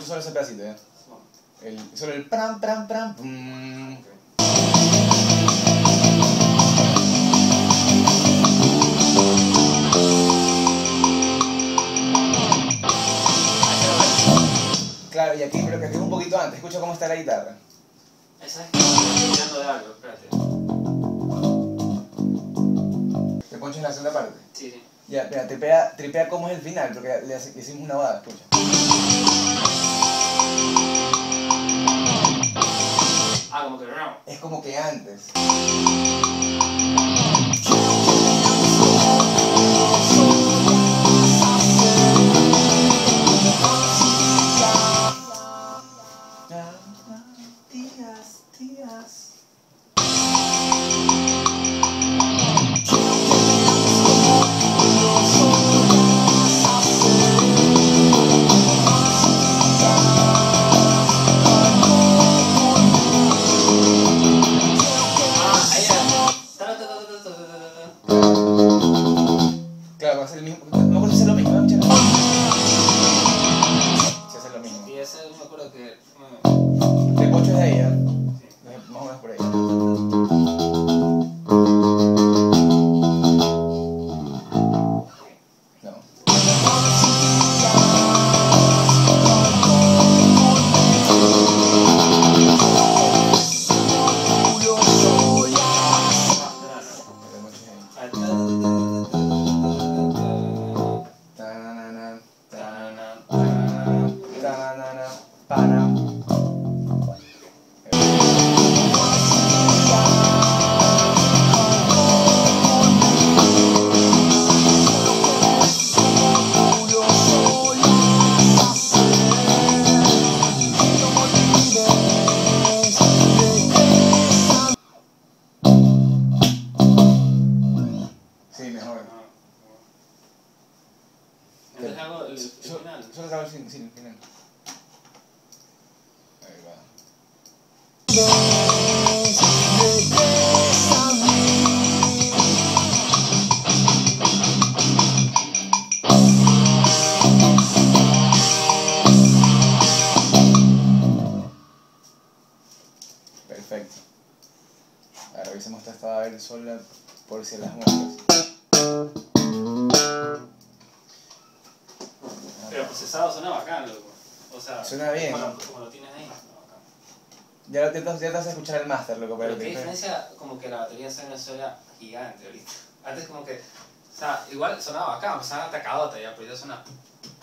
escucho solo ese pedacito, ¿eh? Solo el pram, pram, pram. Claro, y aquí, pero que aquí es un poquito antes. Escucha cómo está la guitarra. Esa es que estoy mirando de algo, espérate. ¿Te ponches en la segunda parte? Sí, sí. Ya, mira, tripea cómo es el final, porque le hicimos una bada, escucha. Ah, como que no. Es como que antes. Días. Claro, va a ser el mismo. No me acuerdo si es lo mismo, ¿no? Si hace lo mismo. Y ese no me acuerdo que. El pocho es de ella. Sí. Más o menos por ahí. No. El pocho es ahí. Tanana, tanana, para. Sí, mejor. Entonces hago el final. Solo acabo el final. Ahí va. Perfecto. Ahora revisemos esta vez sola por si las moscas. Pero procesado suena bacán, loco. O sea, Suena bien. Como lo tienes ahí, suena bacán. Ya te vas a escuchar el máster, loco. Pero qué diferencia, como que la batería suena gigante ahorita. Antes como que, o sea, igual sonaba bacán, sonaba atacadota ya, pero ya suena...